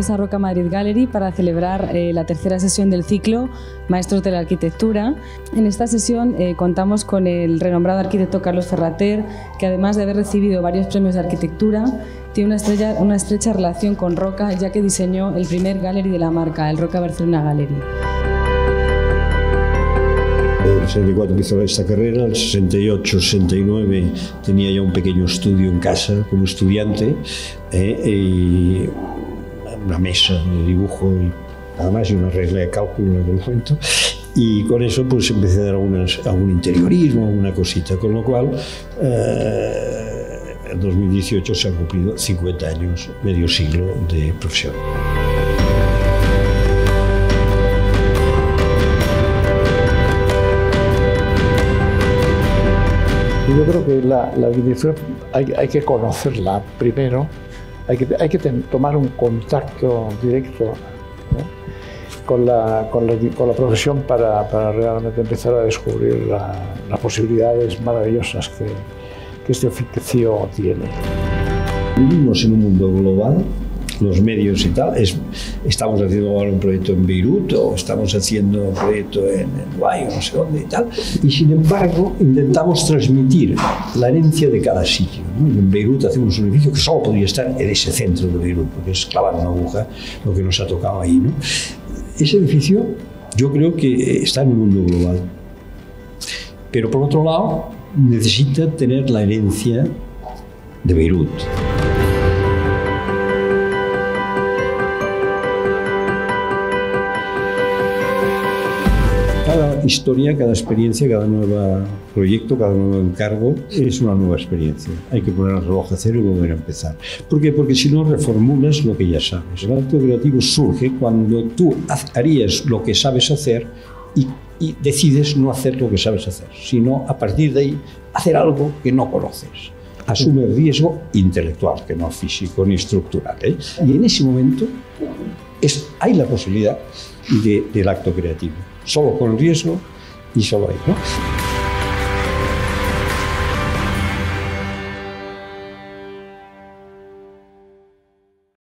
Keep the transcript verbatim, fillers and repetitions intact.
Venimos a Roca Madrid Gallery para celebrar eh, la tercera sesión del ciclo Maestros de la Arquitectura. En esta sesión eh, contamos con el renombrado arquitecto Carlos Ferrater, que además de haber recibido varios premios de arquitectura, tiene una, estrella, una estrecha relación con Roca, ya que diseñó el primer gallery de la marca, el Roca Barcelona Gallery. En el sesenta y cuatro empezó esta carrera, en el sesenta y ocho, sesenta y nueve tenía ya un pequeño estudio en casa como estudiante, eh, y una mesa de dibujo y nada más, y una regla de cálculo en aquel momento, y con eso pues empecé a dar algunas, algún interiorismo, alguna cosita, con lo cual eh, en dos mil dieciocho se han cumplido cincuenta años, medio siglo de profesión. Yo creo que la, la arquitectura hay, hay que conocerla primero, hay que, hay que ten, tomar un contacto directo, ¿eh? con, la, con, la, con la profesión para, para realmente empezar a descubrir la, las posibilidades maravillosas que, que este oficio tiene. Vivimos en un mundo global, los medios y tal, es, estamos haciendo ahora un proyecto en Beirut o estamos haciendo un proyecto en, en Dubái o no sé dónde y tal, y sin embargo intentamos transmitir la herencia de cada sitio, ¿no? En Beirut hacemos un edificio que solo podría estar en ese centro de Beirut, porque es clavar una aguja lo que nos ha tocado ahí, ¿no? Ese edificio yo creo que está en un mundo global, pero por otro lado necesita tener la herencia de Beirut. Cada historia, cada experiencia, cada nuevo proyecto, cada nuevo encargo es una nueva experiencia. Hay que poner el reloj a cero y volver a empezar. ¿Por qué? Porque si no reformulas lo que ya sabes. El acto creativo surge cuando tú harías lo que sabes hacer y, y decides no hacer lo que sabes hacer, sino a partir de ahí hacer algo que no conoces. Asume riesgo intelectual, que no físico ni estructural, ¿eh? Y en ese momento es, hay la posibilidad de, del acto creativo. Solo con riesgo y solo ahí, ¿no?